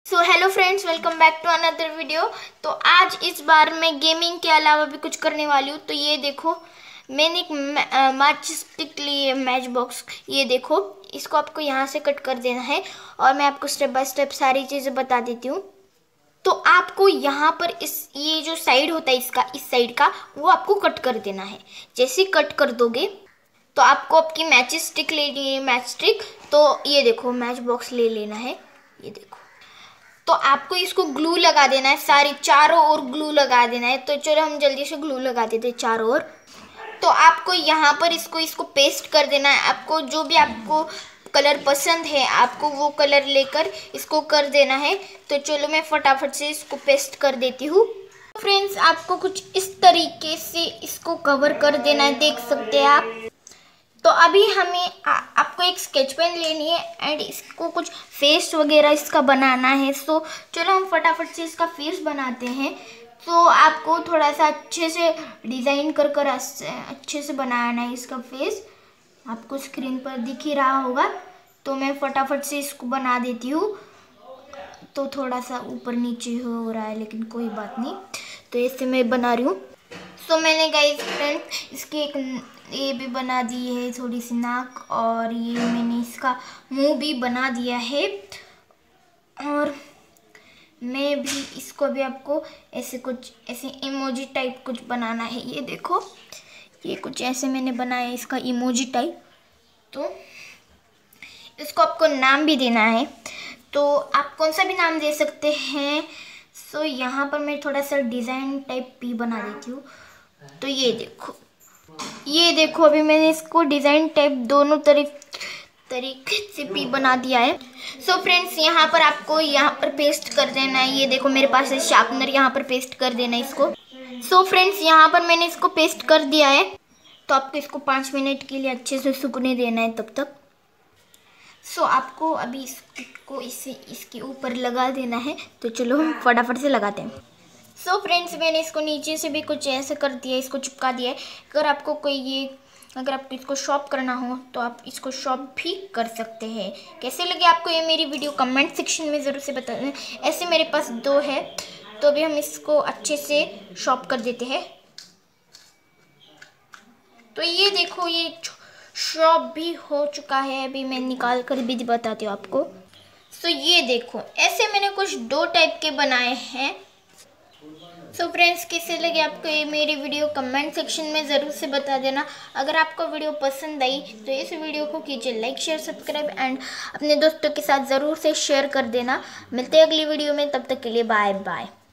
So hello friends, welcome back to another video. तो आज इस बार मैं गेमिंग के अलावा भी कुछ करने वाली हूँ। तो ये देखो, मैंने एक मैच स्टिक ली है, मैच बॉक्स। ये देखो, इसको आपको यहाँ से कट कर देना है और मैं आपको स्टेप बाय स्टेप सारी चीज़ें बता देती हूँ। तो आपको यहाँ पर ये जो साइड होता है इसका, इस साइड का, वो आपको कट कर देना है। जैसे ही कट कर दोगे तो आपको आपकी मैच स्टिक लेनी है, मैच स्टिक। तो ये देखो, मैच बॉक्स ले लेना है। ये देखो, तो आपको इसको ग्लू लगा देना है, सारी चारों ओर ग्लू लगा देना है। तो चलो हम जल्दी से ग्लू लगा देते हैं चारों ओर। तो आपको यहाँ पर इसको पेस्ट कर देना है। आपको जो भी आपको कलर पसंद है, आपको वो कलर लेकर इसको कर देना है। तो चलो मैं फटाफट से इसको पेस्ट कर देती हूँ। फ्रेंड्स, आपको कुछ इस तरीके से इसको कवर कर देना है, देख सकते हैं आप। तो अभी हमें आपको एक स्केच पेन लेनी है एंड इसको कुछ फेस वगैरह इसका बनाना है। सो चलो हम फटाफट से इसका फेस बनाते हैं। तो आपको थोड़ा सा अच्छे से डिज़ाइन कर अच्छे से बनाना है इसका फेस। आपको स्क्रीन पर दिख ही रहा होगा। तो मैं फटाफट से इसको बना देती हूँ। तो थोड़ा सा ऊपर नीचे हो रहा है, लेकिन कोई बात नहीं। तो ऐसे मैं बना रही हूँ। सो मैंने गाइस फ्रेंड्स इसकी एक ये भी बना दी है, थोड़ी सी नाक, और ये मैंने इसका मुंह भी बना दिया है। और मैं भी इसको भी आपको ऐसे कुछ ऐसे इमोजी टाइप कुछ बनाना है। ये देखो, ये कुछ ऐसे मैंने बनाया है इसका इमोजी टाइप। तो इसको आपको नाम भी देना है। तो आप कौन सा भी नाम दे सकते हैं। सो यहाँ पर मैं थोड़ा सा डिज़ाइन टाइप भी बना देती हूँ। तो ये देखो, अभी मैंने इसको डिज़ाइन टाइप दोनों तरीके से भी बना दिया है। सो फ्रेंड्स, यहाँ पर आपको यहाँ पर पेस्ट कर देना है। ये देखो, मेरे पास है शार्पनर, यहाँ पर पेस्ट कर देना है इसको। सो फ्रेंड्स, यहाँ पर मैंने इसको पेस्ट कर दिया है। तो आपको इसको 5 मिनट के लिए अच्छे से सूखने देना है तब तक। सो आपको अभी इसको इसके ऊपर लगा देना है। तो चलो हम फटाफट से लगाते हैं। सो फ्रेंड्स, मैंने इसको नीचे से भी कुछ ऐसे कर दिया, इसको चिपका दिया है। अगर आपको इसको शॉप करना हो तो आप इसको शॉप भी कर सकते हैं। कैसे लगे आपको ये मेरी वीडियो, कमेंट सेक्शन में ज़रूर से बताना। ऐसे मेरे पास 2 है। तो अभी हम इसको अच्छे से शॉप कर देते हैं। तो ये देखो, ये शॉप भी हो चुका है। अभी मैं निकाल कर भी बताती हूँ आपको। सो ये देखो, ऐसे मैंने कुछ 2 टाइप के बनाए हैं। सो फ्रेंड्स, कैसे लगे आपको ये मेरी वीडियो, कमेंट सेक्शन में ज़रूर से बता देना। अगर आपको वीडियो पसंद आई तो इस वीडियो को कीजिए लाइक, शेयर, सब्सक्राइब एंड अपने दोस्तों के साथ ज़रूर से शेयर कर देना। मिलते हैं अगली वीडियो में, तब तक के लिए बाय बाय।